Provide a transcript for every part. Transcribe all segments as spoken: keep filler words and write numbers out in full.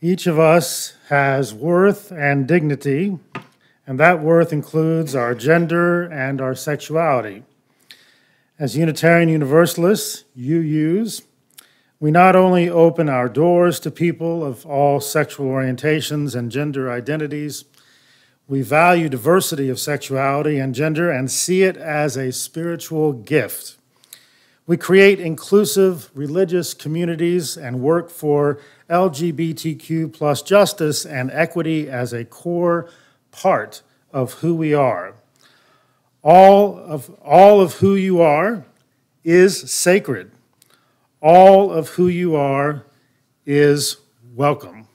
Each of us has worth and dignity, and that worth includes our gender and our sexuality. As Unitarian Universalists, U Us, we not only open our doors to people of all sexual orientations and gender identities, we value diversity of sexuality and gender and see it as a spiritual gift. We create inclusive religious communities and work for L G B T Q plus justice and equity as a core part of who we are. All of, all of who you are is sacred. All of who you are is welcome.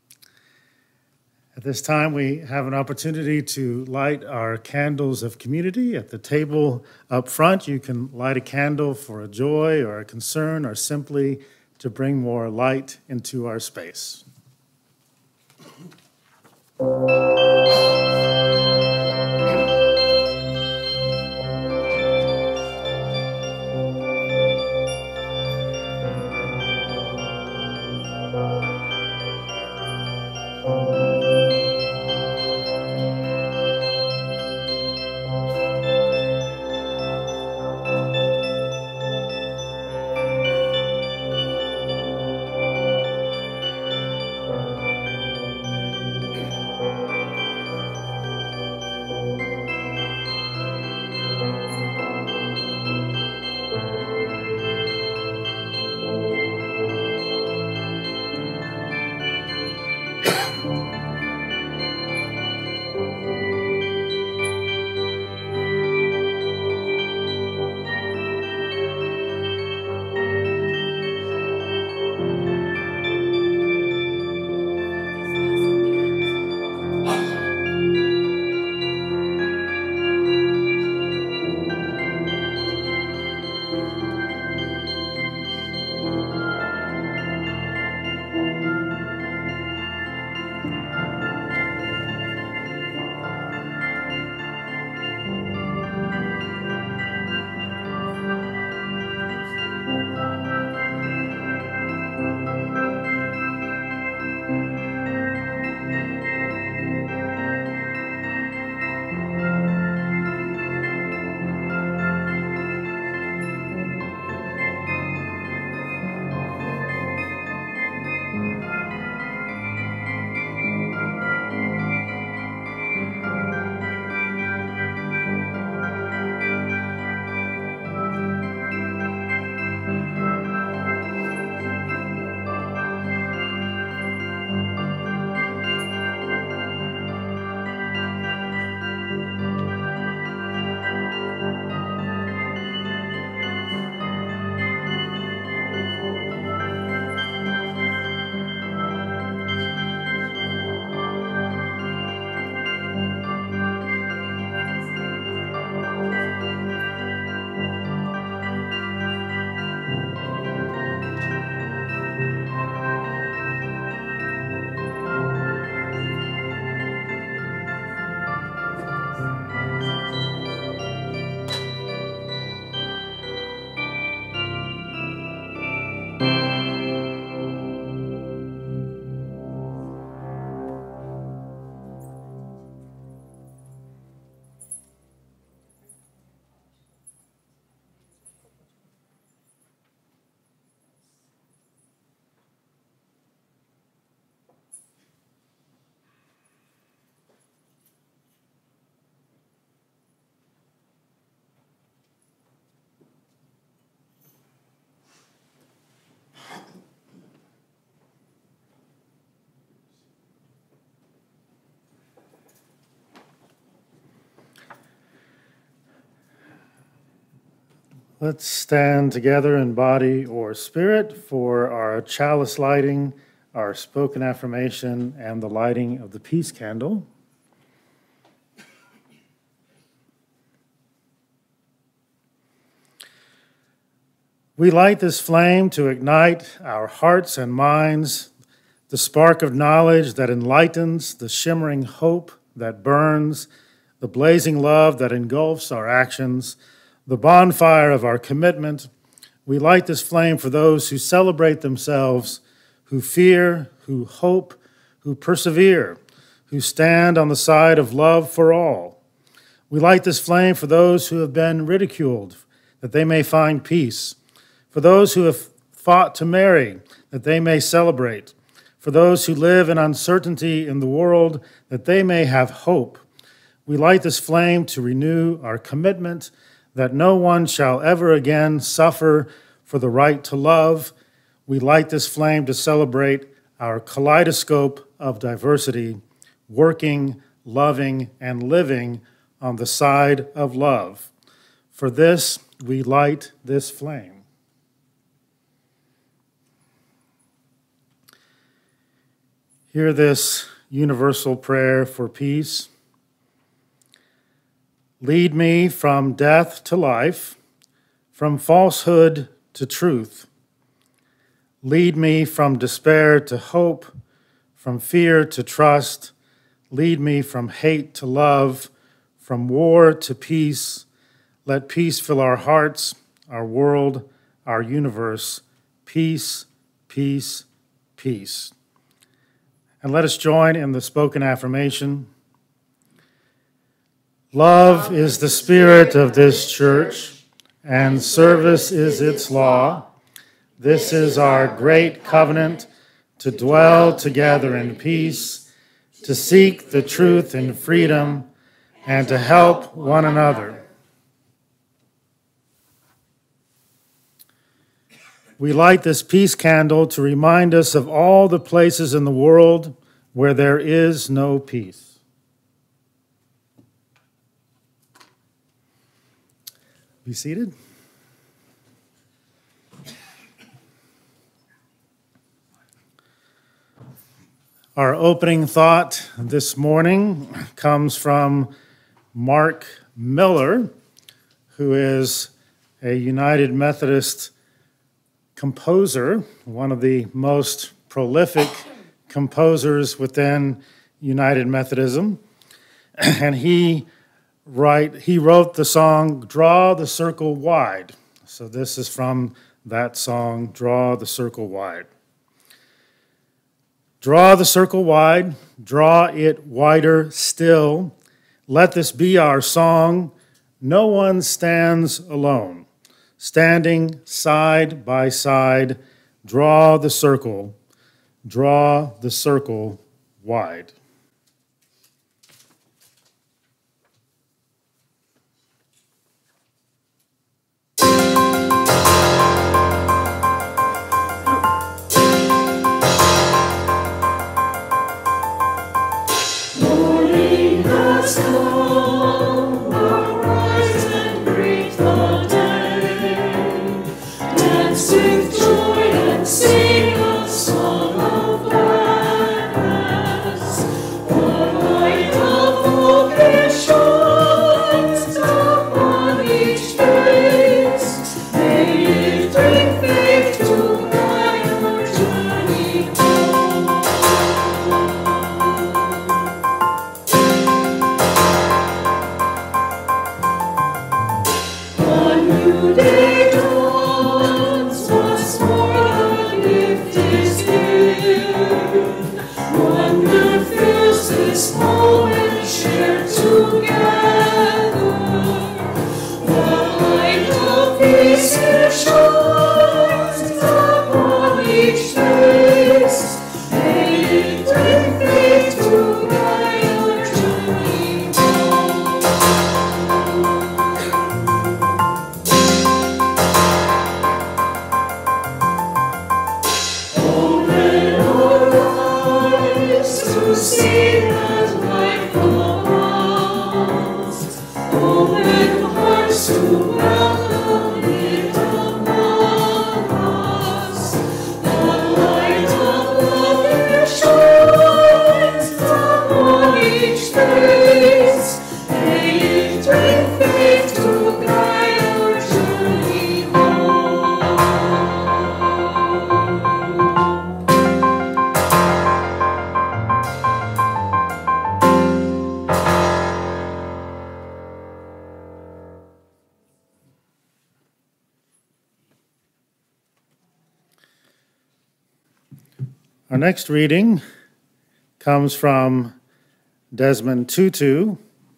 At this time, we have an opportunity to light our candles of community. At the table up front, you can light a candle for a joy or a concern or simply to bring more light into our space. Let's stand together in body or spirit for our chalice lighting, our spoken affirmation, and the lighting of the peace candle. We light this flame to ignite our hearts and minds, the spark of knowledge that enlightens, the shimmering hope that burns, the blazing love that engulfs our actions, the bonfire of our commitment. We light this flame for those who celebrate themselves, who fear, who hope, who persevere, who stand on the side of love for all. We light this flame for those who have been ridiculed, that they may find peace, for those who have fought to marry, that they may celebrate, for those who live in uncertainty in the world, that they may have hope. We light this flame to renew our commitment that no one shall ever again suffer for the right to love. We light this flame to celebrate our kaleidoscope of diversity, working, loving, and living on the side of love. For this, we light this flame. Hear this universal prayer for peace. Lead me from death to life, from falsehood to truth. Lead me from despair to hope, from fear to trust. Lead me from hate to love, from war to peace. Let peace fill our hearts, our world, our universe. Peace, peace, peace. And let us join in the spoken affirmation. Love is the spirit of this church, and service is its law. This is our great covenant, to dwell together in peace, to seek the truth in freedom, and to help one another. We light this peace candle to remind us of all the places in the world where there is no peace. Be seated. Our opening thought this morning comes from Mark Miller, who is a United Methodist composer, one of the most prolific composers within United Methodism. And he write, he wrote the song, Draw the Circle Wide. So this is from that song, Draw the Circle Wide. Draw the circle wide, draw it wider still. Let this be our song. No one stands alone. Standing side by side, draw the circle, draw the circle wide. Our next reading comes from Desmond Tutu,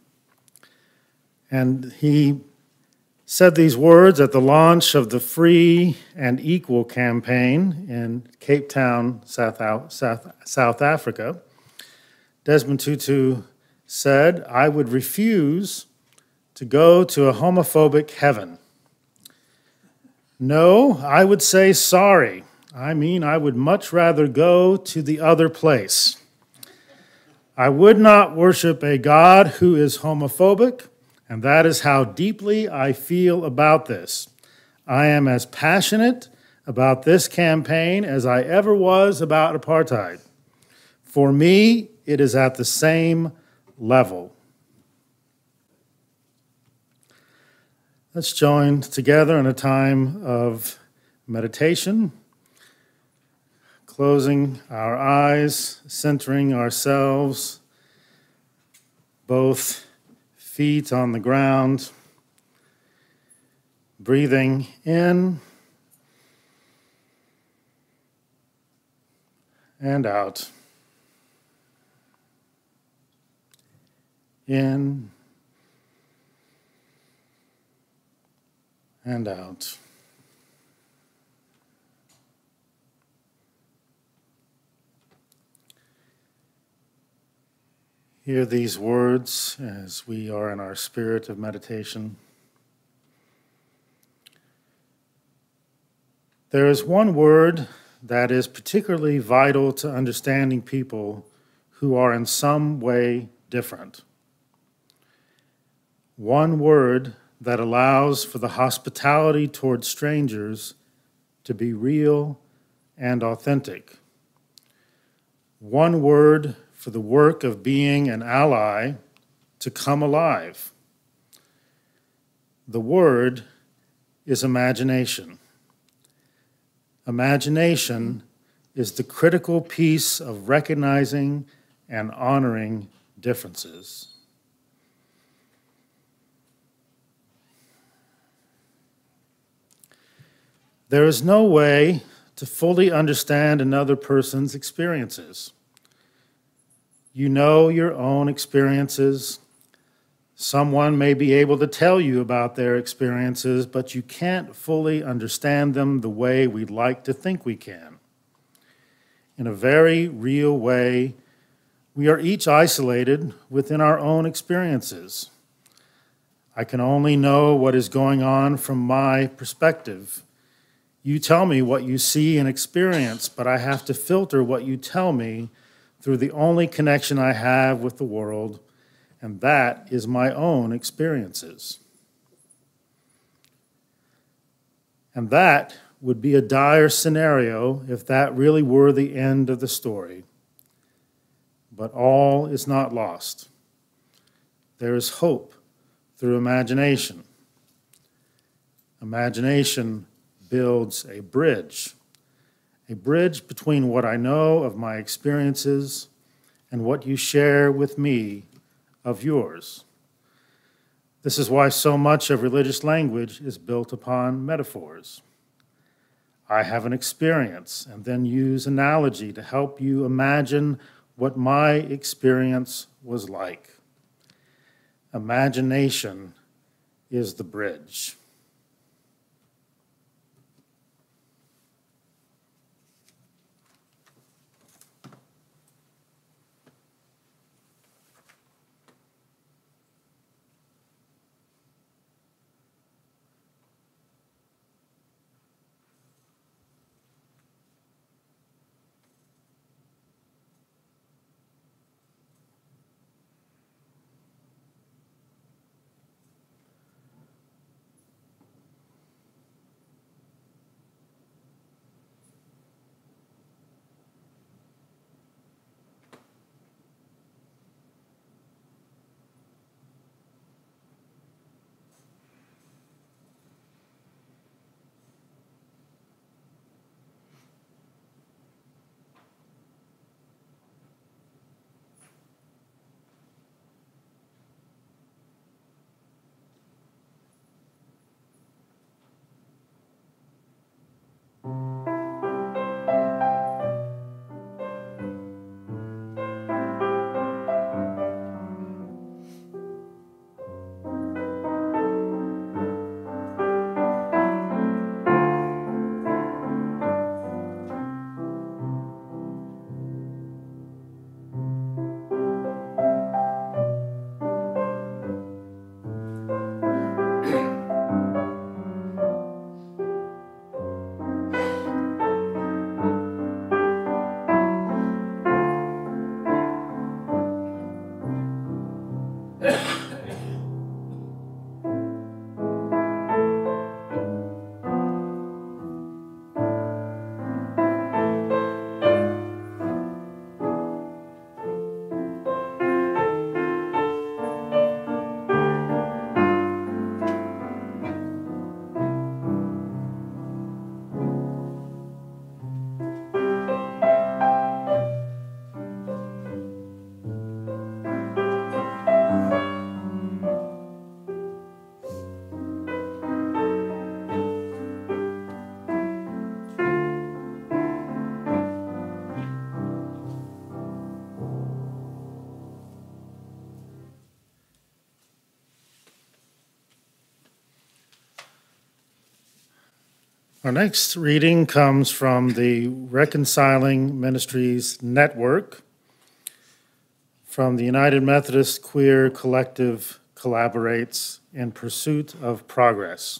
and he said these words at the launch of the Free and Equal campaign in Cape Town, South, South, South Africa. Desmond Tutu said, "I would refuse to go to a homophobic heaven. No, I would say sorry. I mean, I would much rather go to the other place. I would not worship a God who is homophobic, and that is how deeply I feel about this. I am as passionate about this campaign as I ever was about apartheid. For me, it is at the same level." Let's join together in a time of meditation, closing our eyes, centering ourselves, both feet on the ground, breathing in and out. In and out. Hear these words as we are in our spirit of meditation. There is one word that is particularly vital to understanding people who are in some way different. One word that allows for the hospitality toward strangers to be real and authentic. One word for the work of being an ally to come alive. The word is imagination. Imagination is the critical piece of recognizing and honoring differences. There is no way to fully understand another person's experiences. You know your own experiences. Someone may be able to tell you about their experiences, but you can't fully understand them the way we'd like to think we can. In a very real way, we are each isolated within our own experiences. I can only know what is going on from my perspective. You tell me what you see and experience, but I have to filter what you tell me through the only connection I have with the world, and that is my own experiences. And that would be a dire scenario if that really were the end of the story. But all is not lost. There is hope through imagination. Imagination builds a bridge, a bridge between what I know of my experiences and what you share with me of yours. This is why so much of religious language is built upon metaphors. I have an experience and then use analogy to help you imagine what my experience was like. Imagination is the bridge. Our next reading comes from the Reconciling Ministries Network from the United Methodist Queer Collective Collaborates in Pursuit of Progress.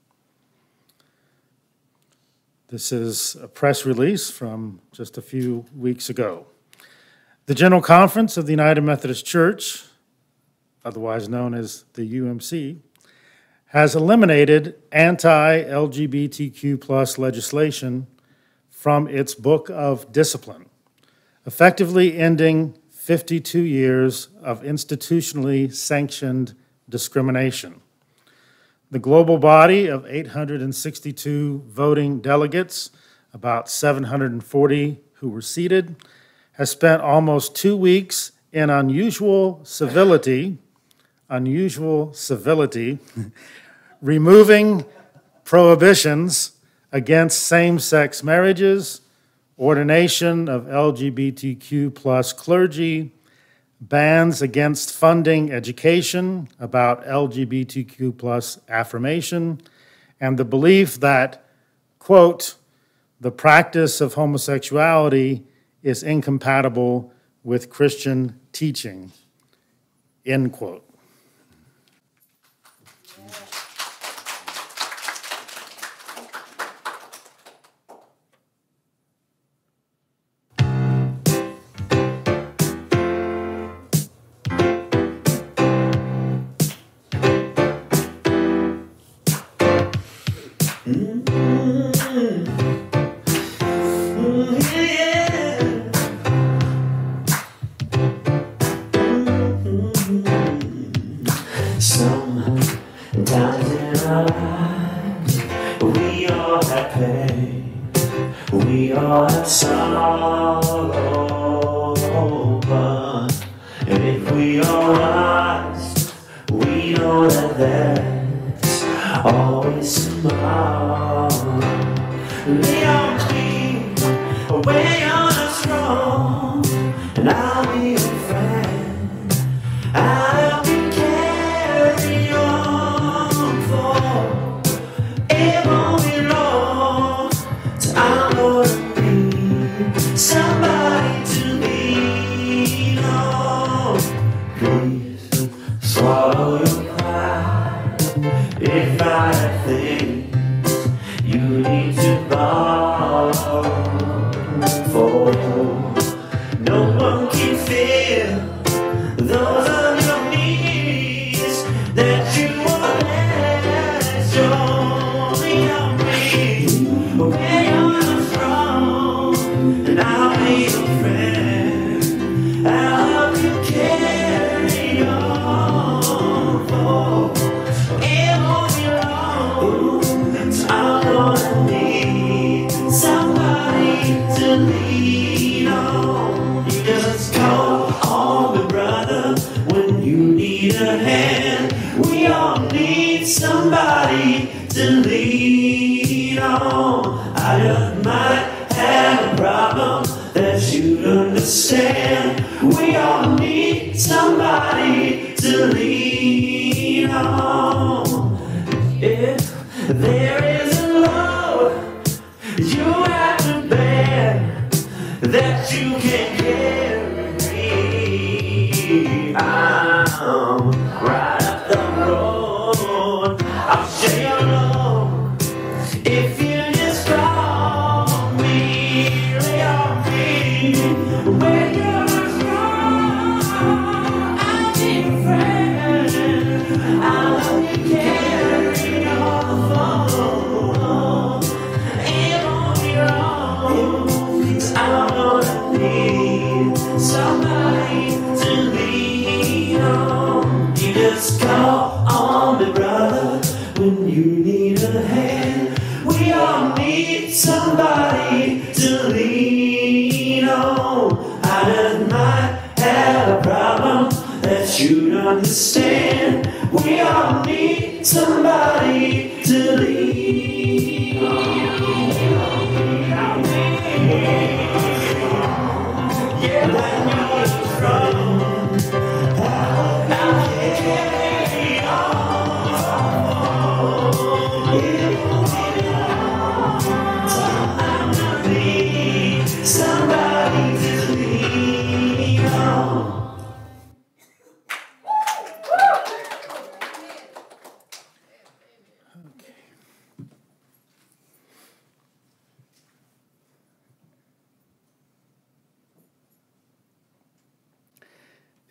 This is a press release from just a few weeks ago. The General Conference of the United Methodist Church, otherwise known as the U M C, has eliminated anti-L G B T Q plus legislation from its Book of Discipline, effectively ending fifty-two years of institutionally sanctioned discrimination. The global body of eight hundred sixty-two voting delegates, about seven hundred forty who were seated, has spent almost two weeks in unusual civility, unusual civility, removing prohibitions against same-sex marriages, ordination of L G B T Q plus clergy, bans against funding education about L G B T Q plus affirmation, and the belief that, quote, the practice of homosexuality is incompatible with Christian teaching, end quote.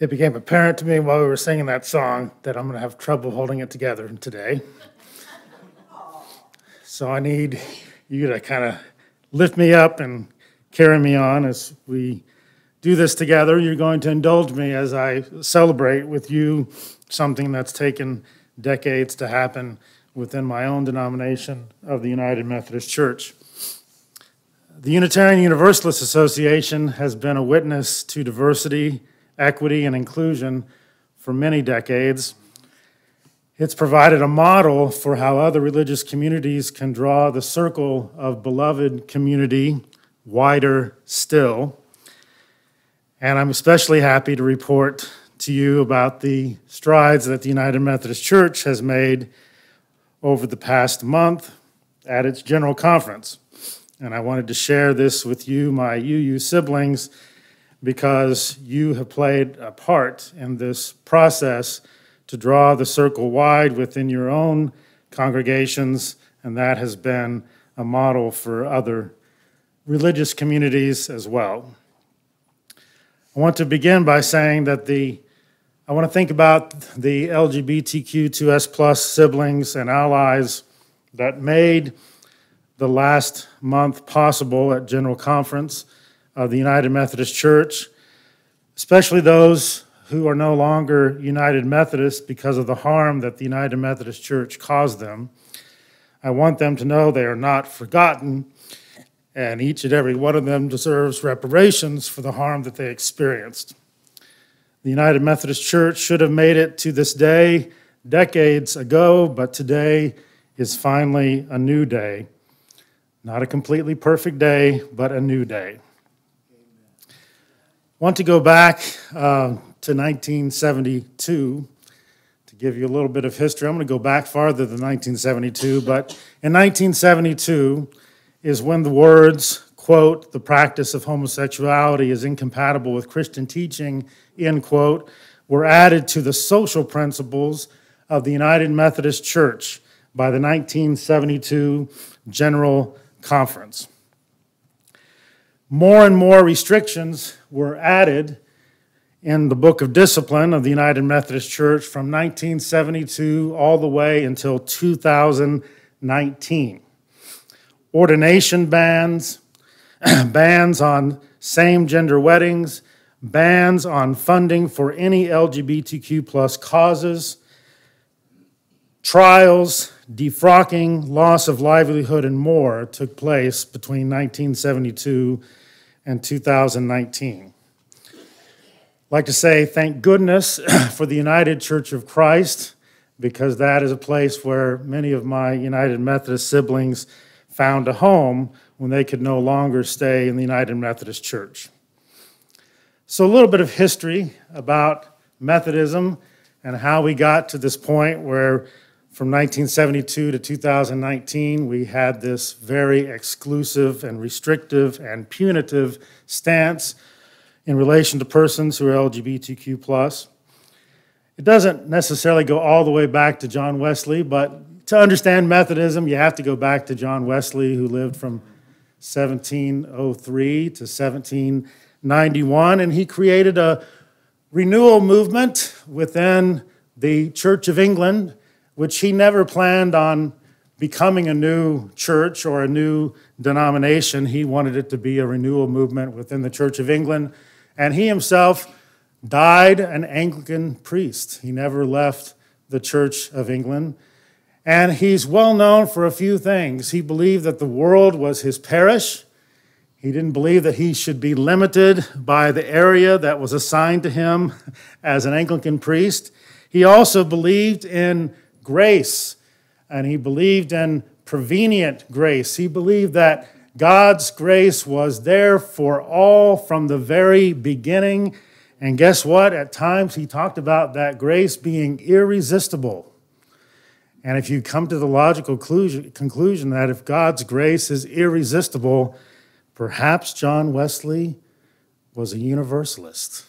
It became apparent to me while we were singing that song that I'm going to have trouble holding it together today. So I need you to kind of lift me up and carry me on as we do this together. You're going to indulge me as I celebrate with you something that's taken decades to happen within my own denomination of the United Methodist Church. The Unitarian Universalist Association has been a witness to diversity, equity, and inclusion for many decades. It's provided a model for how other religious communities can draw the circle of beloved community wider still. And I'm especially happy to report to you about the strides that the United Methodist Church has made over the past month at its General Conference. And I wanted to share this with you, my U U siblings, because you have played a part in this process to draw the circle wide within your own congregations, and that has been a model for other religious communities as well. I want to begin by saying that the I want to think about the L G B T Q two S plus siblings and allies that made the last month possible at General Conference of the United Methodist Church, especially those who are no longer United Methodists because of the harm that the United Methodist Church caused them. I want them to know they are not forgotten, and each and every one of them deserves reparations for the harm that they experienced. The United Methodist Church should have made it to this day decades ago, but today is finally a new day. Not a completely perfect day, but a new day. I want to go back uh, to nineteen seventy-two to give you a little bit of history. I'm going to go back farther than nineteen seventy-two, but in nineteen seventy-two is when the words, quote, "the practice of homosexuality is incompatible with Christian teaching," end quote, were added to the social principles of the United Methodist Church by the nineteen seventy-two General Conference. More and more restrictions were added in the Book of Discipline of the United Methodist Church from nineteen seventy-two all the way until two thousand nineteen. Ordination bans, bans on same-gender weddings, bans on funding for any L G B T Q plus causes, trials, defrocking, loss of livelihood, and more took place between nineteen seventy-two and two thousand nineteen. I'd like to say thank goodness for the United Church of Christ, because that is a place where many of my United Methodist siblings found a home when they could no longer stay in the United Methodist Church. So a little bit of history about Methodism and how we got to this point where from nineteen seventy-two to two thousand nineteen, we had this very exclusive and restrictive and punitive stance in relation to persons who are L G B T Q plus. It doesn't necessarily go all the way back to John Wesley, but to understand Methodism, you have to go back to John Wesley, who lived from seventeen oh three to seventeen ninety-one, and he created a renewal movement within the Church of England, which he never planned on becoming a new church or a new denomination. He wanted it to be a renewal movement within the Church of England, and he himself died an Anglican priest. He never left the Church of England, and he's well known for a few things. He believed that the world was his parish. He didn't believe that he should be limited by the area that was assigned to him as an Anglican priest. He also believed in grace, and he believed in prevenient grace. He believed that God's grace was there for all from the very beginning. And guess what? At times he talked about that grace being irresistible. And if you come to the logical conclusion that if God's grace is irresistible, perhaps John Wesley was a universalist.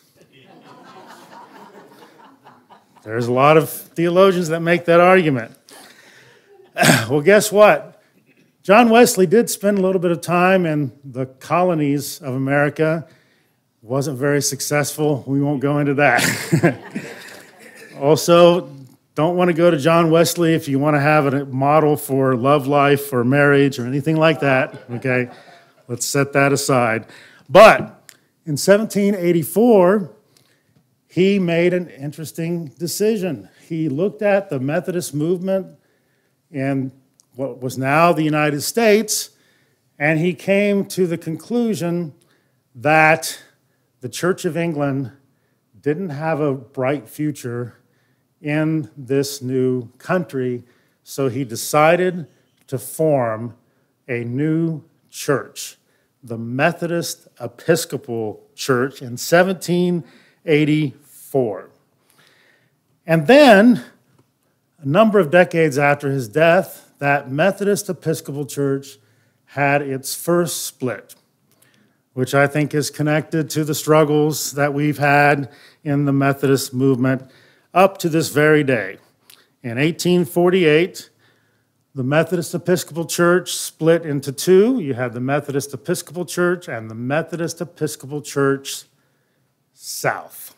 There's a lot of theologians that make that argument. Well, guess what? John Wesley did spend a little bit of time in the colonies of America Wasn't very successful. We won't go into that. Also, don't want to go to John Wesley if you want to have a model for love life or marriage or anything like that, okay? Let's set that aside. But in seventeen eighty-four, he made an interesting decision. He looked at the Methodist movement in what was now the United States, and he came to the conclusion that the Church of England didn't have a bright future in this new country, so he decided to form a new church, the Methodist Episcopal Church, in seventeen eighty-four. And then, a number of decades after his death, that Methodist Episcopal Church had its first split, which I think is connected to the struggles that we've had in the Methodist movement up to this very day. In eighteen forty-eight, the Methodist Episcopal Church split into two. You had the Methodist Episcopal Church and the Methodist Episcopal Church South.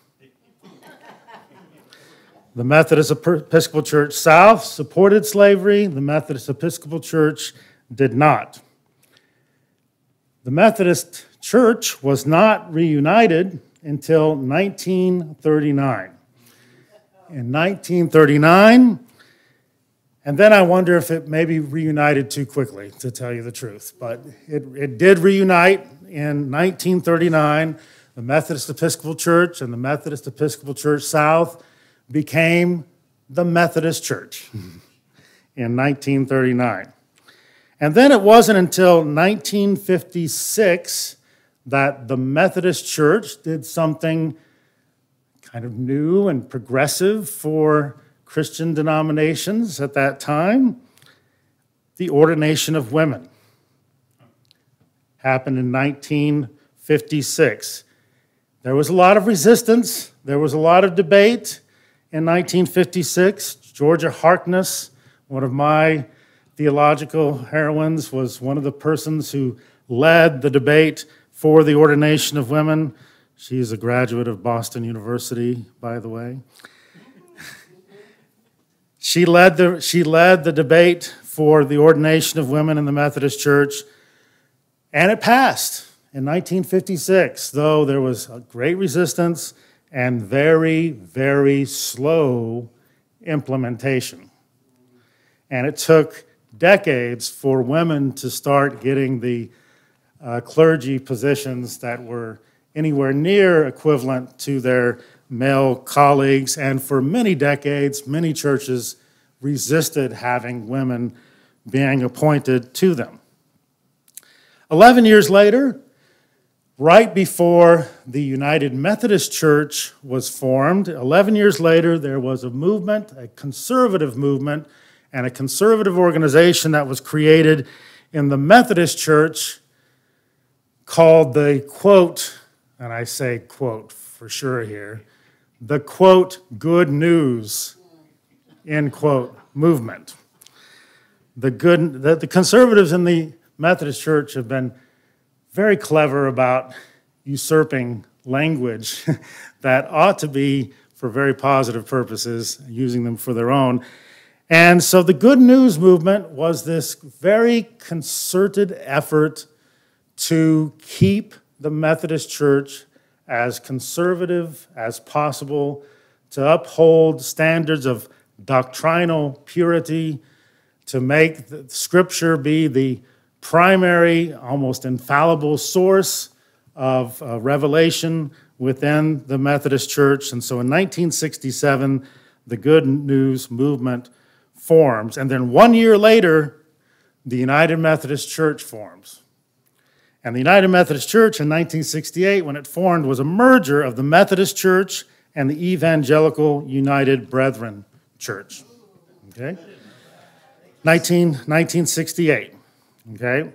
The Methodist Episcopal Church South supported slavery. The Methodist Episcopal Church did not. The Methodist Church was not reunited until nineteen thirty-nine. In nineteen thirty-nine, and then I wonder if it maybe reunited too quickly, to tell you the truth. But it, it did reunite in nineteen thirty-nine. The Methodist Episcopal Church and the Methodist Episcopal Church South became the Methodist Church in nineteen thirty-nine. And then it wasn't until nineteen fifty-six that the Methodist Church did something kind of new and progressive for Christian denominations at that time. The ordination of women happened in nineteen fifty-six. There was a lot of resistance. There was a lot of debate in nineteen fifty-six. Georgia Harkness, one of my theological heroines, was one of the persons who led the debate for the ordination of women. She's a graduate of Boston University, by the way. She led the, she led the debate for the ordination of women in the Methodist Church, and it passed in nineteen fifty-six, though there was a great resistance and very, very slow implementation. And it took decades for women to start getting the uh, clergy positions that were anywhere near equivalent to their male colleagues, and for many decades, many churches resisted having women being appointed to them. Eleven years later, right before the United Methodist Church was formed, eleven years later, there was a movement, a conservative movement, and a conservative organization that was created in the Methodist Church called the, quote, and I say quote for sure here, the, quote, good news, end quote, movement. The, good, the, the conservatives in the Methodist Church have been very clever about usurping language that ought to be for very positive purposes, using them for their own. And so the good news movement was this very concerted effort to keep the Methodist Church as conservative as possible, to uphold standards of doctrinal purity, to make the Scripture be the primary, almost infallible source of uh, revelation within the Methodist Church. And so in nineteen sixty-seven, the Good News movement forms. And then one year later, the United Methodist Church forms. And the United Methodist Church in nineteen sixty-eight, when it formed, was a merger of the Methodist Church and the Evangelical United Brethren Church. Okay? nineteen sixty-eight. Okay?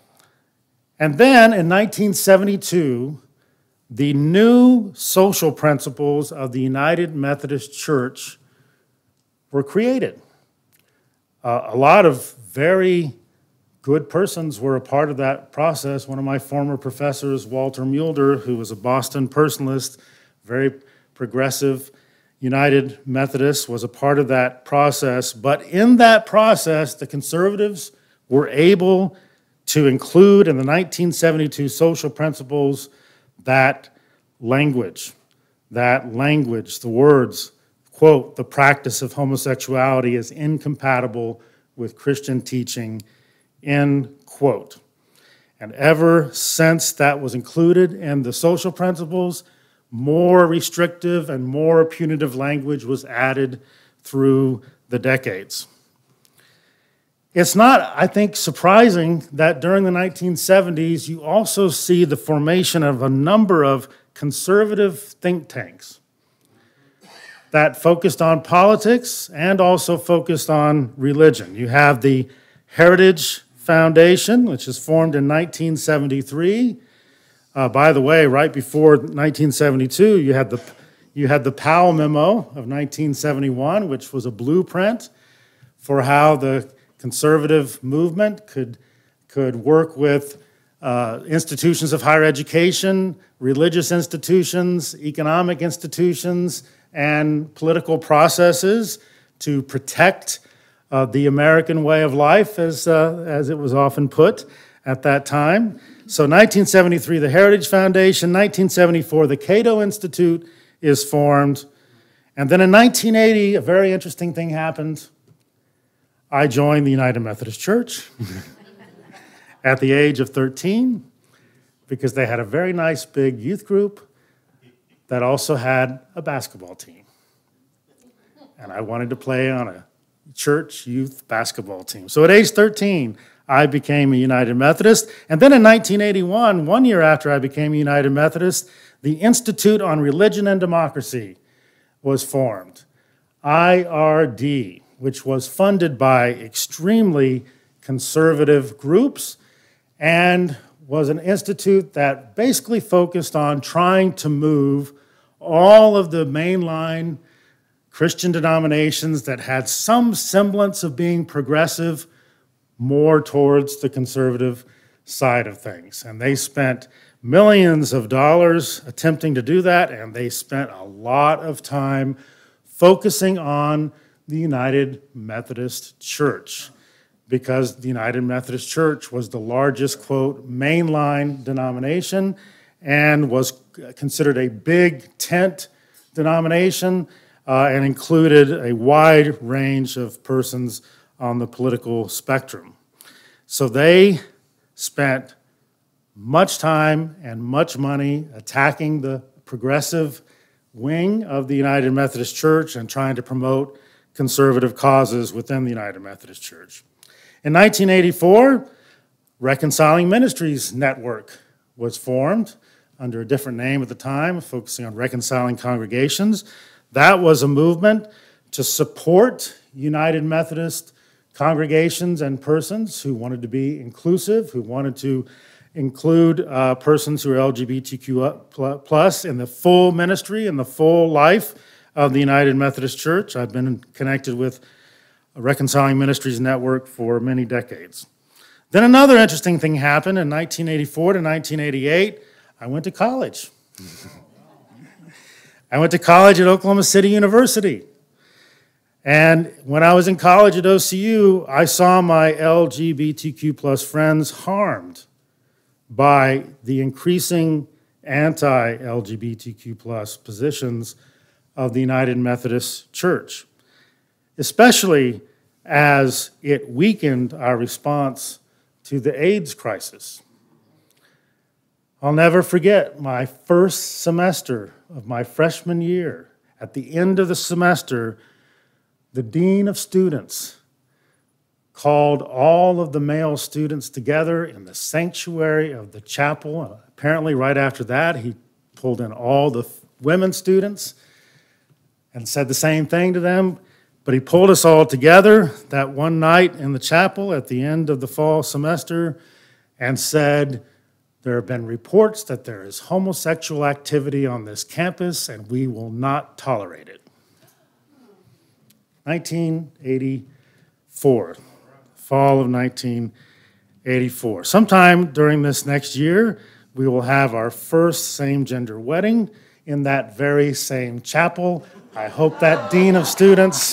And then in nineteen seventy-two, the new social principles of the United Methodist Church were created. Uh, a lot of very good persons were a part of that process. One of my former professors, Walter Mulder, who was a Boston personalist, very progressive, United Methodist, was a part of that process. But in that process, the conservatives were able to include in the nineteen seventy-two social principles that language, that language, the words, quote, the practice of homosexuality is incompatible with Christian teaching, end quote. And ever since that was included in the social principles, more restrictive and more punitive language was added through the decades. It's not, I think, surprising that during the nineteen seventies, you also see the formation of a number of conservative think tanks that focused on politics and also focused on religion. You have the Heritage Foundation, which was formed in nineteen seventy-three. Uh, by the way, right before nineteen seventy-two, you had the you had the Powell Memo of nineteen seventy-one, which was a blueprint for how the conservative movement could, could work with uh, institutions of higher education, religious institutions, economic institutions, and political processes to protect uh, the American way of life, as, uh, as it was often put at that time. So nineteen seventy-three, the Heritage Foundation. nineteen seventy-four, the Cato Institute is formed. And then in nineteen eighty, a very interesting thing happened. I joined the United Methodist Church at the age of thirteen because they had a very nice big youth group that also had a basketball team. And I wanted to play on a church youth basketball team. So at age thirteen, I became a United Methodist. And then in nineteen eighty-one, one year after I became a United Methodist, the Institute on Religion and Democracy was formed, I R D, which was funded by extremely conservative groups and was an institute that basically focused on trying to move all of the mainline Christian denominations that had some semblance of being progressive more towards the conservative side of things. And they spent millions of dollars attempting to do that, and they spent a lot of time focusing on the United Methodist Church, because the United Methodist Church was the largest, quote, mainline denomination and was considered a big tent denomination uh, and included a wide range of persons on the political spectrum. So they spent much time and much money attacking the progressive wing of the United Methodist Church and trying to promote conservative causes within the United Methodist Church. In nineteen eighty-four, Reconciling Ministries Network was formed under a different name at the time, focusing on reconciling congregations. That was a movement to support United Methodist congregations and persons who wanted to be inclusive, who wanted to include uh, persons who are L G B T Q plus in the full ministry and the full life of the United Methodist Church. I've been connected with a Reconciling Ministries Network for many decades. Then another interesting thing happened in nineteen eighty-four to nineteen eighty-eight. I went to college. I went to college at Oklahoma City University. And when I was in college at O C U, I saw my L G B T Q plus friends harmed by the increasing anti-L G B T Q plus positions of the United Methodist Church, especially as it weakened our response to the AIDS crisis. I'll never forget my first semester of my freshman year. At the end of the semester, the dean of students called all of the male students together in the sanctuary of the chapel. Apparently, right after that, he pulled in all the women students and said the same thing to them. But he pulled us all together that one night in the chapel at the end of the fall semester and said, there have been reports that there is homosexual activity on this campus, and we will not tolerate it. nineteen eighty-four, fall of nineteen eighty-four. Sometime during this next year, we will have our first same-gender wedding in that very same chapel. I hope that dean of students,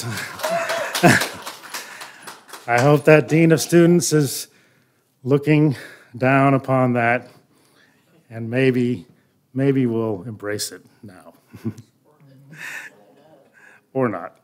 I hope that dean of students is looking down upon that, and maybe, maybe we'll embrace it now. Or not.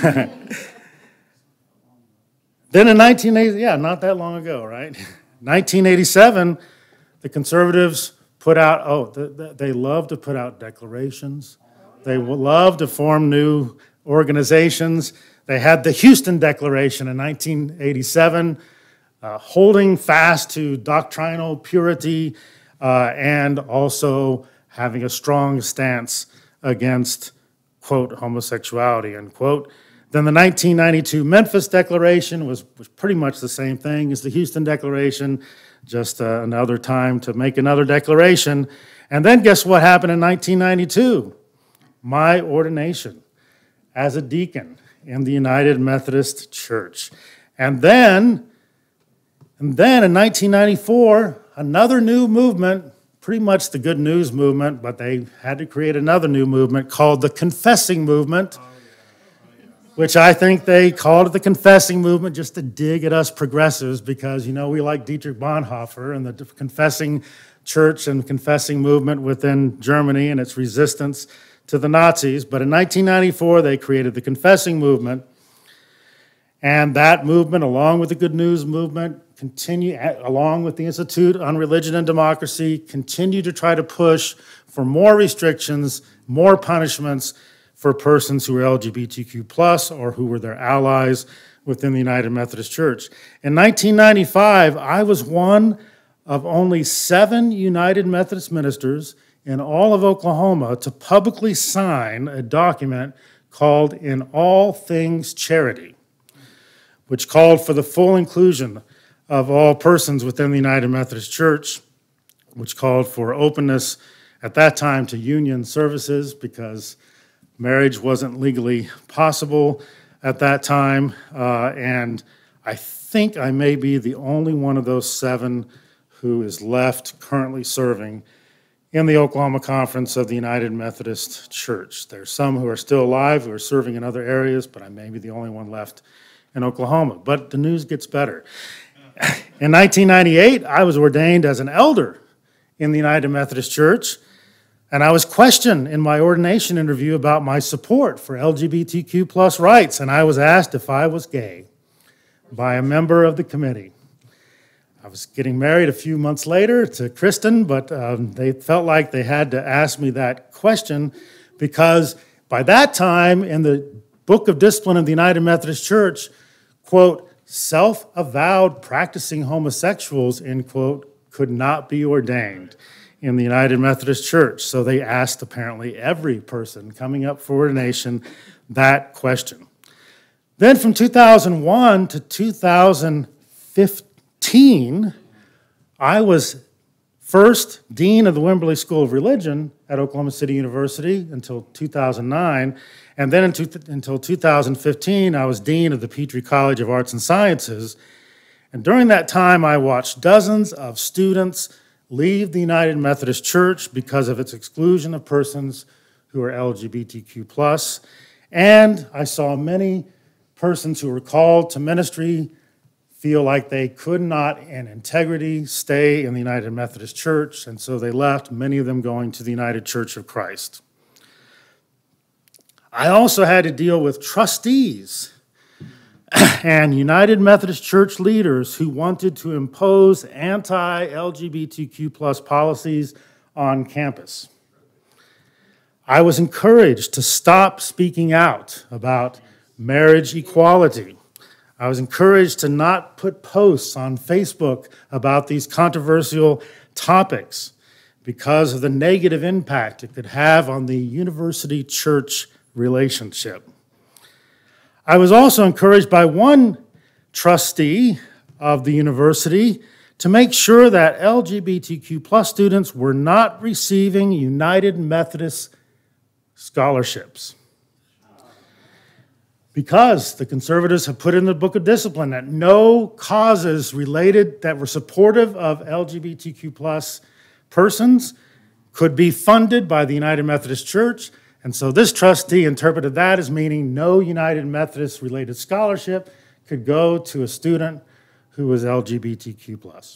Then in nineteen eighty, yeah, not that long ago, right? nineteen eighty-seven, the conservatives put out, oh, the, the, they love to put out declarations. They love to form new organizations. They had the Houston Declaration in nineteen eighty-seven, uh, holding fast to doctrinal purity uh, and also having a strong stance against, quote, homosexuality, unquote. Then the nineteen ninety-two Memphis Declaration was, was pretty much the same thing as the Houston Declaration, just uh, another time to make another declaration. And then guess what happened in nineteen ninety-two? My ordination as a deacon in the United Methodist Church. And then, and then in nineteen ninety-four, another new movement, pretty much the Good News movement, but they had to create another new movement called the Confessing Movement, which I think they called it the Confessing Movement just to dig at us progressives because, you know, we like Dietrich Bonhoeffer and the Confessing Church and Confessing Movement within Germany and its resistance to the Nazis. But in nineteen ninety-four, they created the Confessing Movement. And that movement, along with the Good News movement, continue, along with the Institute on Religion and Democracy, continue to try to push for more restrictions, more punishments for persons who were L G B T Q plus or who were their allies within the United Methodist Church. In nineteen ninety-five, I was one of only seven United Methodist ministers in all of Oklahoma to publicly sign a document called In All Things Charity, which called for the full inclusion of all persons within the United Methodist Church, which called for openness at that time to union services because marriage wasn't legally possible at that time, uh, and I think I may be the only one of those seven who is left currently serving in the Oklahoma Conference of the United Methodist Church. There's some who are still alive, who are serving in other areas, but I may be the only one left in Oklahoma. But the news gets better. In nineteen ninety-eight, I was ordained as an elder in the United Methodist Church, and I was questioned in my ordination interview about my support for L G B T Q plus rights, and I was asked if I was gay by a member of the committee. I was getting married a few months later to Kristen, but um, they felt like they had to ask me that question because by that time in the Book of Discipline of the United Methodist Church, quote, self-avowed practicing homosexuals, end quote, could not be ordained in the United Methodist Church. So they asked apparently every person coming up for ordination that question. Then from two thousand one to two thousand fifteen, I was first dean of the Wimberley School of Religion at Oklahoma City University until two thousand nine, and then until two thousand fifteen, I was dean of the Petrie College of Arts and Sciences. And during that time, I watched dozens of students leave the United Methodist Church because of its exclusion of persons who are L G B T Q plus, and I saw many persons who were called to ministry feel like they could not in integrity stay in the United Methodist Church, and so they left, many of them going to the United Church of Christ. I also had to deal with trustees and United Methodist Church leaders who wanted to impose anti-L G B T Q plus policies on campus. I was encouraged to stop speaking out about marriage equality. I was encouraged to not put posts on Facebook about these controversial topics because of the negative impact it could have on the university-church relationship. I was also encouraged by one trustee of the university to make sure that L G B T Q plus students were not receiving United Methodist scholarships. Because the conservatives have put in the Book of Discipline that no causes related that were supportive of L G B T Q plus persons could be funded by the United Methodist Church. And so this trustee interpreted that as meaning no United Methodist related scholarship could go to a student who was L G B T Q plus.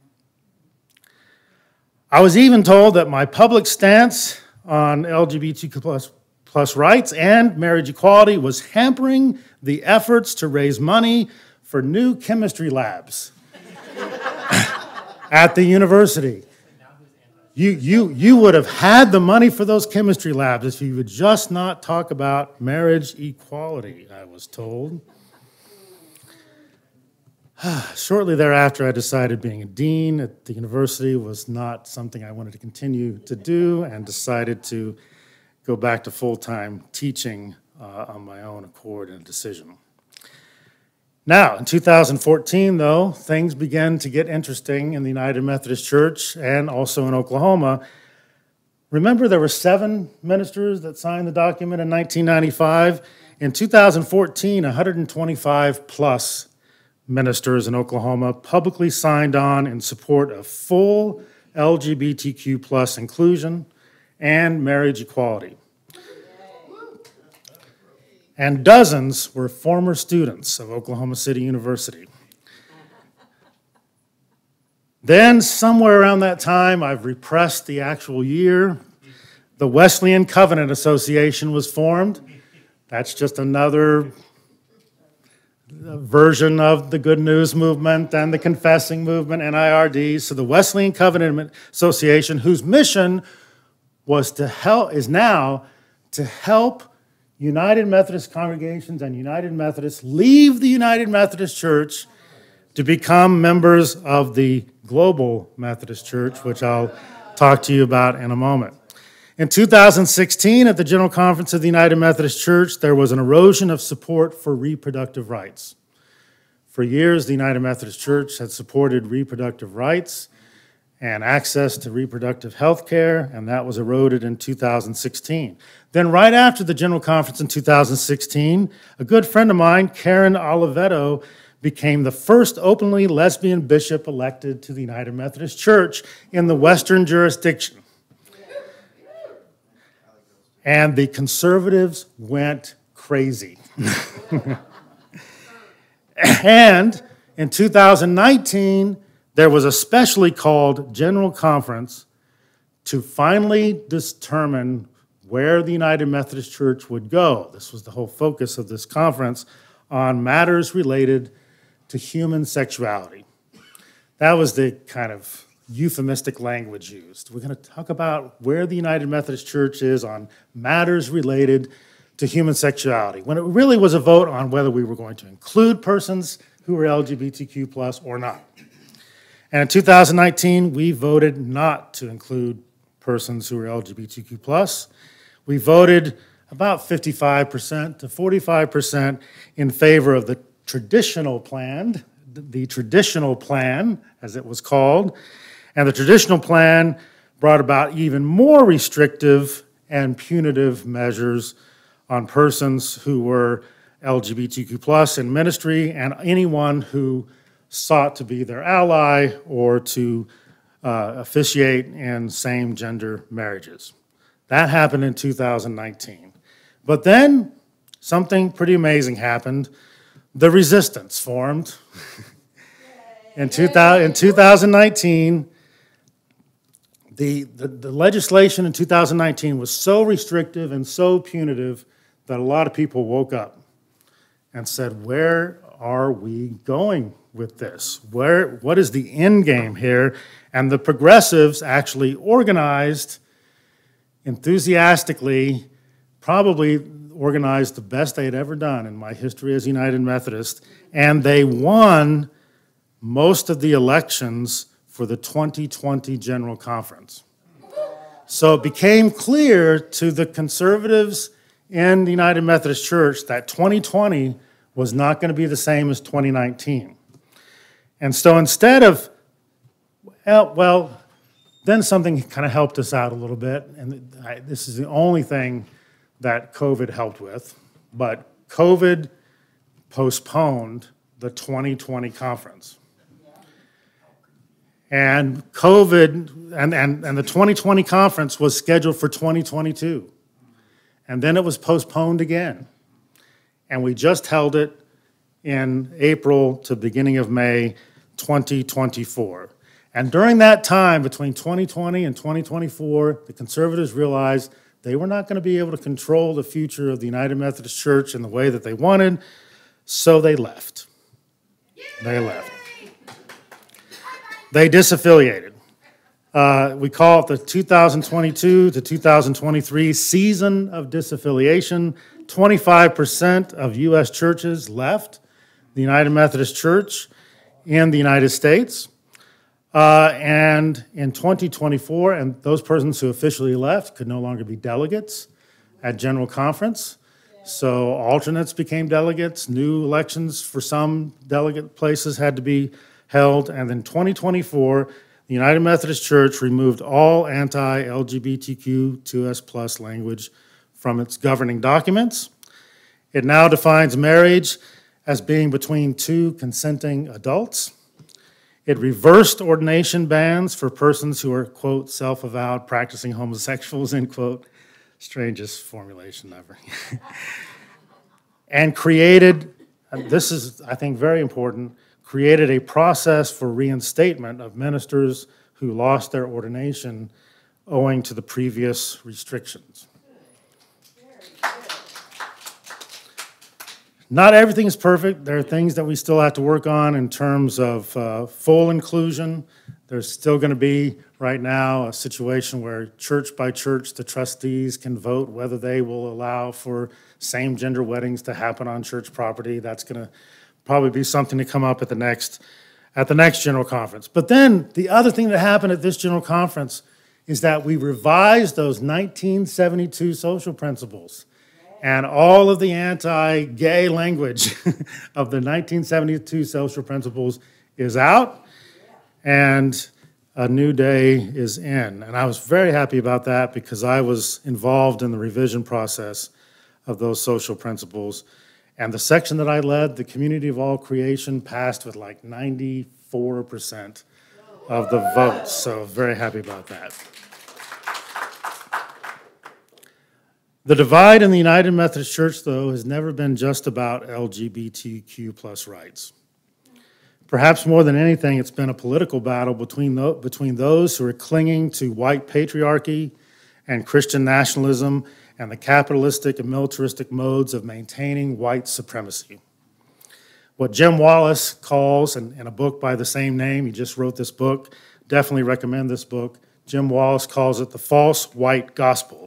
I was even told that my public stance on L G B T Q plus plus rights and marriage equality was hampering the efforts to raise money for new chemistry labs at the university. You, you, you would have had the money for those chemistry labs if you would just not talk about marriage equality, I was told. Shortly thereafter, I decided being a dean at the university was not something I wanted to continue to do and decided to go back to full-time teaching uh, on my own accord and decision. Now, in two thousand fourteen, though, things began to get interesting in the United Methodist Church and also in Oklahoma. Remember, there were seven ministers that signed the document in nineteen ninety-five. In two thousand fourteen, one hundred twenty-five plus ministers in Oklahoma publicly signed on in support of full L G B T Q plus inclusion and marriage equality. And dozens were former students of Oklahoma City University. Then, somewhere around that time, I've repressed the actual year, the Wesleyan Covenant Association was formed. That's just another version of the Good News Movement and the Confessing Movement, N I R D. So the Wesleyan Covenant Association, whose mission was to help, is now to help United Methodist congregations and United Methodists leave the United Methodist Church to become members of the Global Methodist Church, which I'll talk to you about in a moment. In two thousand sixteen, at the General Conference of the United Methodist Church, there was an erosion of support for reproductive rights. For years, the United Methodist Church had supported reproductive rights and access to reproductive health care, and that was eroded in two thousand sixteen. Then right after the General Conference in two thousand sixteen, a good friend of mine, Karen Oliveto, became the first openly lesbian bishop elected to the United Methodist Church in the Western jurisdiction. And the conservatives went crazy. And in two thousand nineteen, there was a specially called General Conference to finally determine where the United Methodist Church would go. This was the whole focus of this conference, on matters related to human sexuality. That was the kind of euphemistic language used. We're going to talk about where the United Methodist Church is on matters related to human sexuality, when it really was a vote on whether we were going to include persons who were L G B T Q plus or not. And in two thousand nineteen, we voted not to include persons who were L G B T Q plus. We voted about fifty-five percent to forty-five percent in favor of the traditional plan, the traditional plan, as it was called. And the traditional plan brought about even more restrictive and punitive measures on persons who were L G B T Q plus in ministry and anyone who sought to be their ally or to uh, officiate in same-gender marriages. That happened in two thousand nineteen. But then something pretty amazing happened. The resistance formed. in, two thousand, in two thousand nineteen, the, the, the legislation in two thousand nineteen was so restrictive and so punitive that a lot of people woke up and said, where are we going with this? Where, what is the end game here? And the progressives actually organized enthusiastically, probably organized the best they had ever done in my history as United Methodist, and they won most of the elections for the twenty twenty General Conference. So it became clear to the conservatives in the United Methodist Church that twenty twenty was not going to be the same as twenty nineteen. And so instead of, well, then something kind of helped us out a little bit, and I, this is the only thing that COVID helped with, but COVID postponed the twenty twenty conference. And COVID, and, and, and the twenty twenty conference was scheduled for twenty twenty-two. And then it was postponed again. And we just held it in April to beginning of May twenty twenty-four. And during that time, between twenty twenty and twenty twenty-four, the conservatives realized they were not going to be able to control the future of the United Methodist Church in the way that they wanted, so they left. They left. They disaffiliated. Uh, we call it the two thousand twenty-two to two thousand twenty-three season of disaffiliation. twenty-five percent of U S churches left the United Methodist Church in the United States. Uh, and in twenty twenty-four, and those persons who officially left could no longer be delegates at General Conference. So alternates became delegates. New elections for some delegate places had to be held, and in twenty twenty-four, the United Methodist Church removed all anti-L G B T Q two S plus language from its governing documents. It now defines marriage as being between two consenting adults. It reversed ordination bans for persons who are, quote, self-avowed practicing homosexuals, end quote. Strangest formulation ever. And created, and this is, I think, very important, created a process for reinstatement of ministers who lost their ordination owing to the previous restrictions. Not everything is perfect. There are things that we still have to work on in terms of uh, full inclusion. There's still going to be, right now, a situation where church by church, the trustees can vote whether they will allow for same-gender weddings to happen on church property. That's going to probably be something to come up at the next at the next General Conference. But then the other thing that happened at this General Conference is that we revised those nineteen seventy-two social principles. And all of the anti-gay language of the nineteen seventy-two social principles is out, and a new day is in. And I was very happy about that because I was involved in the revision process of those social principles. And the section that I led, the Community of All Creation, passed with like ninety-four percent of the votes. So very happy about that. The divide in the United Methodist Church, though, has never been just about L G B T Q plus rights. Perhaps more than anything, it's been a political battle between, the, between those who are clinging to white patriarchy and Christian nationalism and the capitalistic and militaristic modes of maintaining white supremacy. What Jim Wallace calls, in, in a book by the same name, he just wrote this book, definitely recommend this book, Jim Wallace calls it the false white gospel.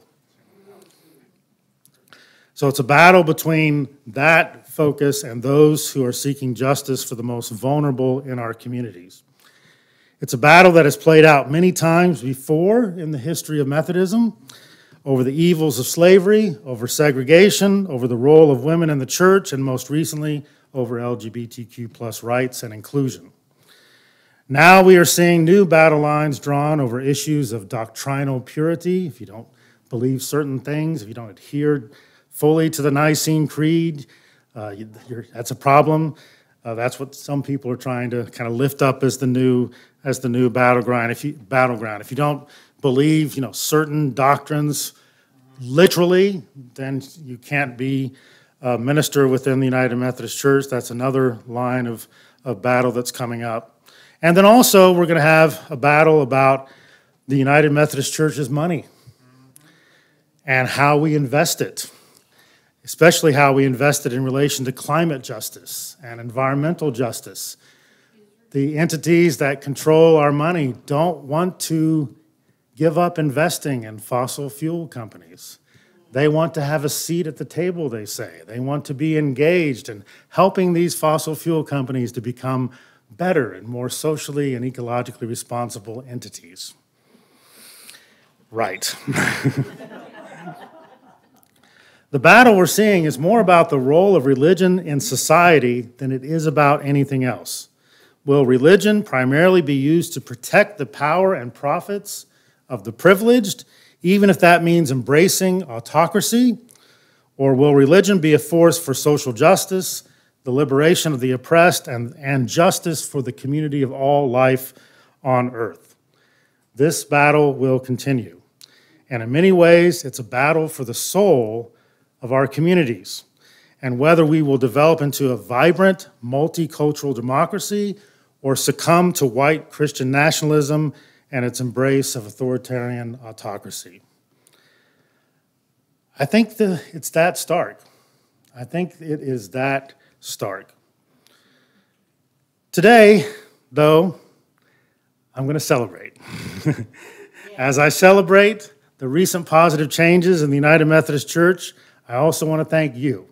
So it's a battle between that focus and those who are seeking justice for the most vulnerable in our communities. It's a battle that has played out many times before in the history of Methodism, over the evils of slavery, over segregation, over the role of women in the church, and most recently, over L G B T Q plus rights and inclusion. Now we are seeing new battle lines drawn over issues of doctrinal purity. If you don't believe certain things, if you don't adhere fully to the Nicene Creed, uh, you're, that's a problem. Uh, that's what some people are trying to kind of lift up as the new as the new battleground. If you battleground, if you don't believe, you know, certain doctrines literally, then you can't be a minister within the United Methodist Church. That's another line of of battle that's coming up. And then also we're going to have a battle about the United Methodist Church's money and how we invest it. Especially how we invested in relation to climate justice and environmental justice. The entities that control our money don't want to give up investing in fossil fuel companies. They want to have a seat at the table, they say. They want to be engaged in helping these fossil fuel companies to become better and more socially and ecologically responsible entities. Right. The battle we're seeing is more about the role of religion in society than it is about anything else. Will religion primarily be used to protect the power and profits of the privileged, even if that means embracing autocracy? Or will religion be a force for social justice, the liberation of the oppressed, and, and justice for the community of all life on earth? This battle will continue. And in many ways, it's a battle for the soul of our communities, and whether we will develop into a vibrant, multicultural democracy or succumb to white Christian nationalism and its embrace of authoritarian autocracy. I think the, it's that stark. I think it is that stark. Today, though, I'm going to celebrate. As I celebrate the recent positive changes in the United Methodist Church, I also want to thank you.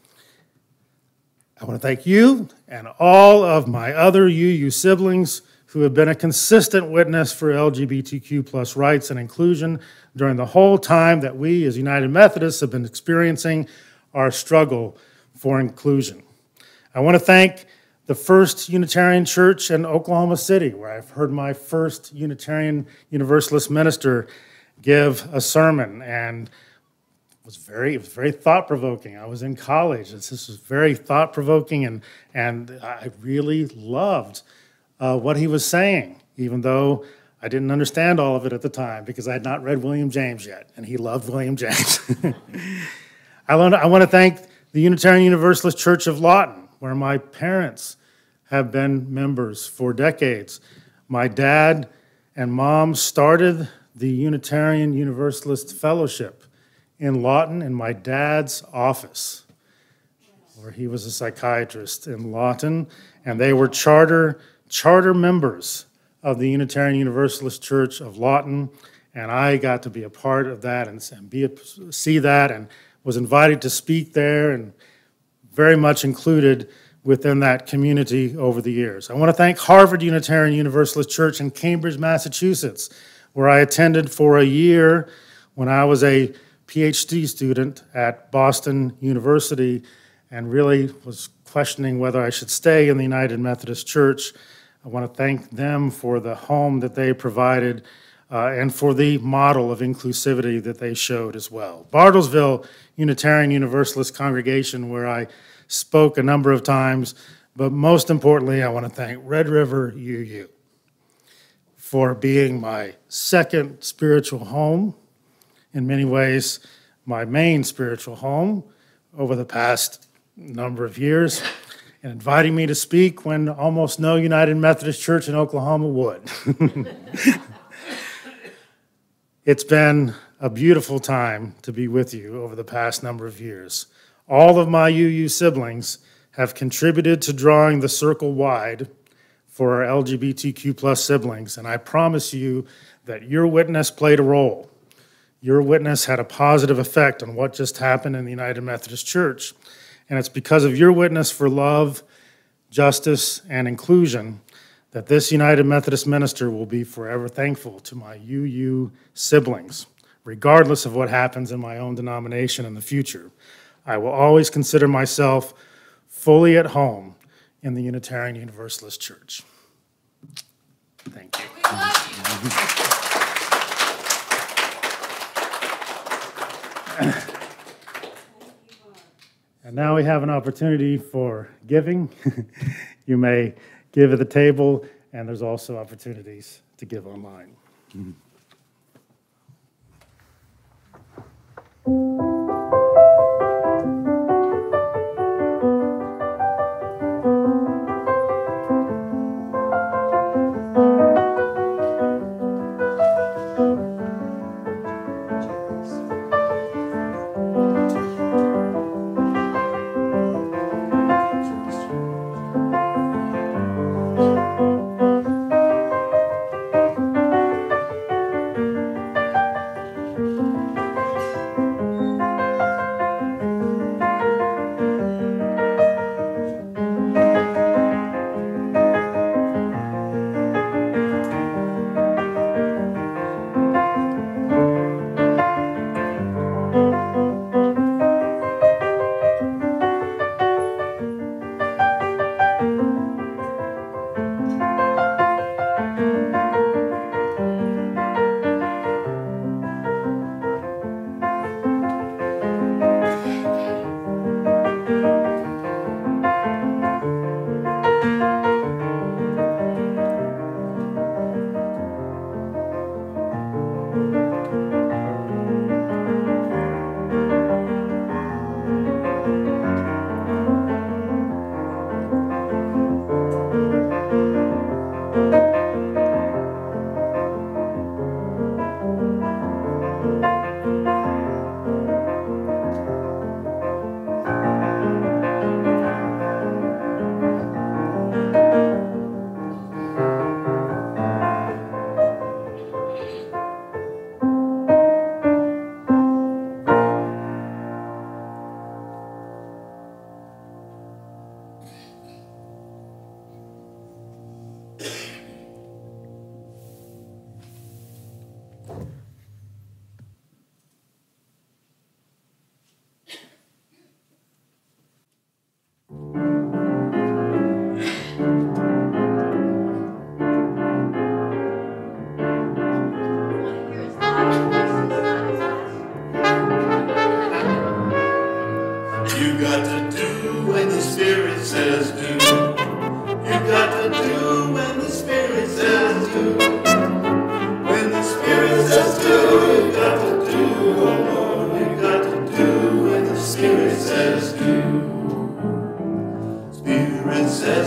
I want to thank you and all of my other U U siblings who have been a consistent witness for L G B T Q plus rights and inclusion during the whole time that we as United Methodists have been experiencing our struggle for inclusion. I want to thank the First Unitarian Church in Oklahoma City, where I've heard my first Unitarian Universalist minister give a sermon, and it was very, it was very thought-provoking. I was in college, and this was very thought-provoking, and, and I really loved uh, what he was saying, even though I didn't understand all of it at the time because I had not read William James yet, and he loved William James. I want to, I want to thank the Unitarian Universalist Church of Lawton, where my parents have been members for decades. My dad and mom started the Unitarian Universalist Fellowship in Lawton in my dad's office, where he was a psychiatrist in Lawton, and they were charter, charter members of the Unitarian Universalist Church of Lawton, and I got to be a part of that and, and be a, see that, and was invited to speak there and very much included within that community over the years. I want to thank Harvard Unitarian Universalist Church in Cambridge, Massachusetts, where I attended for a year when I was a PhD student at Boston University and really was questioning whether I should stay in the United Methodist Church. I want to thank them for the home that they provided uh, and for the model of inclusivity that they showed as well. Bartlesville Unitarian Universalist Congregation, where I spoke a number of times, but most importantly, I want to thank Red River U U for being my second spiritual home, in many ways, my main spiritual home over the past number of years, and inviting me to speak when almost no United Methodist Church in Oklahoma would. It's been a beautiful time to be with you over the past number of years. All of my U U siblings have contributed to drawing the circle wide for our L G B T Q plus siblings, and I promise you that your witness played a role. Your witness had a positive effect on what just happened in the United Methodist Church, and it's because of your witness for love, justice, and inclusion that this United Methodist minister will be forever thankful to my U U siblings, regardless of what happens in my own denomination in the future. I will always consider myself fully at home in the Unitarian Universalist Church. Thank you. We love you. And now we have an opportunity for giving. You may give at the table, and there's also opportunities to give online. Mm-hmm.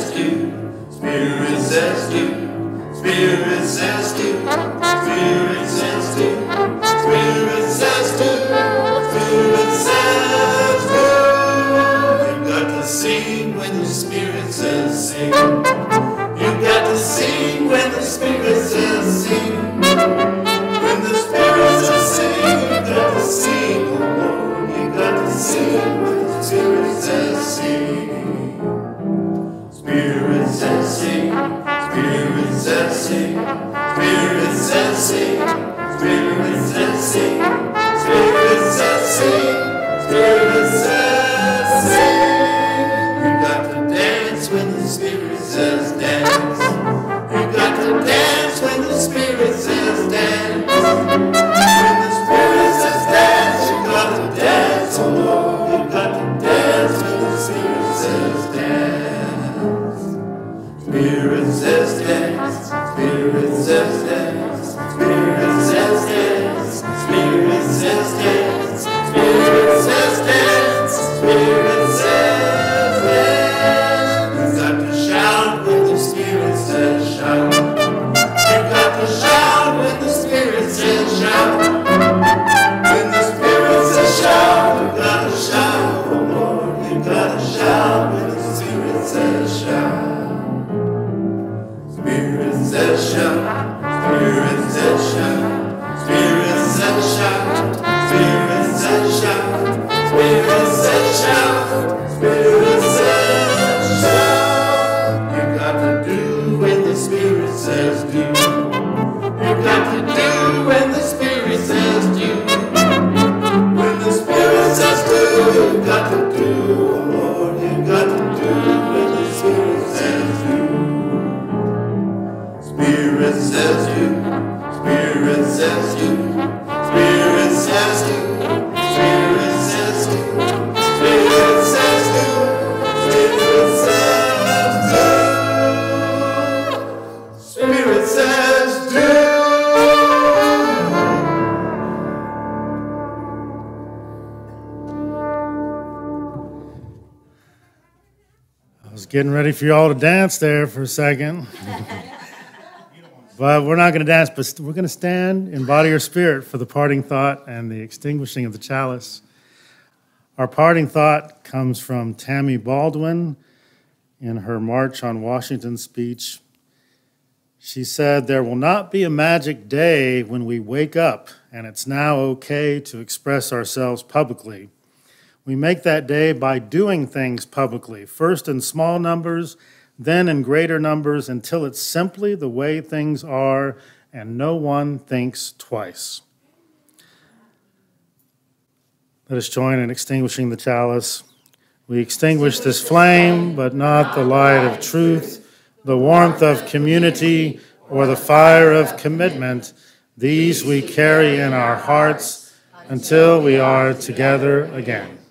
says do. Spirit says do. Spirit says do. Spirit says do. Spirit says do. Spirit says do. You got to sing when the Spirit says sing. You got to sing when the Spirit says sing. When the Spirit says sing, you got to sing, oh Lord. You got to sing when the Spirit says sing. Spirit says sing. Spirit says sing. Spirit says sing. Spirit says sing. Spirit says sing. Spirit says sing. You got to dance when the Spirit says dance. You got to dance when the Spirit says dance. When the Spirit says dance, you got to dance, oh Lord. You got to dance when the Spirit says dance. Spirit says dance. Spirit says dance. Spirit says dance. Spirit says dance. Spirit says dance. Spirit says dance. You got to shout when the Spirit says shout. You got to shout when the Spirit says shout. When the Spirit says shout, you got to shout, oh Lord. You got to shout when the Spirit says shout. Spirit says shout. Spirit says shout. Spirit says shout. Spirit says shout. Spirit says shout. Spirit says shout. You got to do when the Spirit says do. You got to do when the Spirit says do. When the Spirit says do, you got to do, oh Lord. You got to do when the Spirit says do. Spirit says do. Spirit says do. Spirit says do. Spirit says do. Spirit says do. Spirit says do. Spirit says do. I was getting ready for you all to dance there for a second. But we're not going to dance, but we're going to stand in body or spirit for the parting thought and the extinguishing of the chalice. Our parting thought comes from Tammy Baldwin in her March on Washington speech. She said, "There will not be a magic day when we wake up and it's now okay to express ourselves publicly. We make that day by doing things publicly, first in small numbers, then in greater numbers, until it's simply the way things are and no one thinks twice." Let us join in extinguishing the chalice. We extinguish this flame, but not the light of truth, the warmth of community, or the fire of commitment. These we carry in our hearts until we are together again.